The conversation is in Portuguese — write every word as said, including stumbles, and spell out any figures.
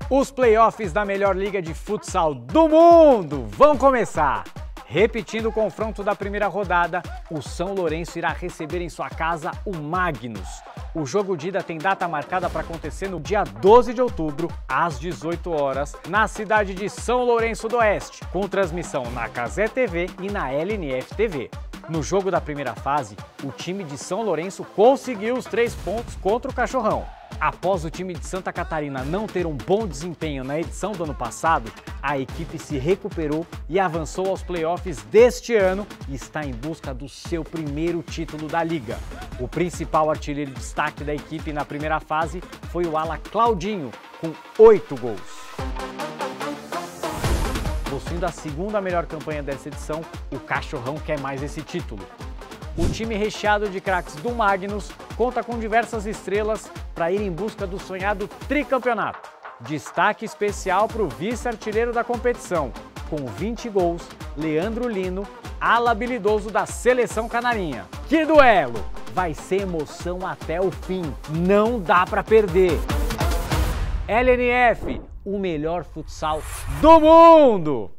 Os playoffs da melhor liga de futsal do mundo vão começar! Repetindo o confronto da primeira rodada, o São Lourenço irá receber em sua casa o Magnus. O jogo de ida tem data marcada para acontecer no dia doze de outubro, às dezoito horas, na cidade de São Lourenço do Oeste, com transmissão na Cazé T V e na L N F T V. No jogo da primeira fase, o time de São Lourenço conseguiu os três pontos contra o Cachorrão. Após o time de Santa Catarina não ter um bom desempenho na edição do ano passado, a equipe se recuperou e avançou aos playoffs deste ano e está em busca do seu primeiro título da liga. O principal artilheiro de destaque da equipe na primeira fase foi o ala Claudinho, com oito gols. Possuindo a segunda melhor campanha dessa edição, o Cachorrão quer mais esse título. O time recheado de craques do Magnus conta com diversas estrelas para ir em busca do sonhado tricampeonato. Destaque especial para o vice-artilheiro da competição, com vinte gols, Leandro Lino, ala habilidoso da seleção canarinha. Que duelo! Vai ser emoção até o fim, não dá para perder! L N F, o melhor futsal do mundo!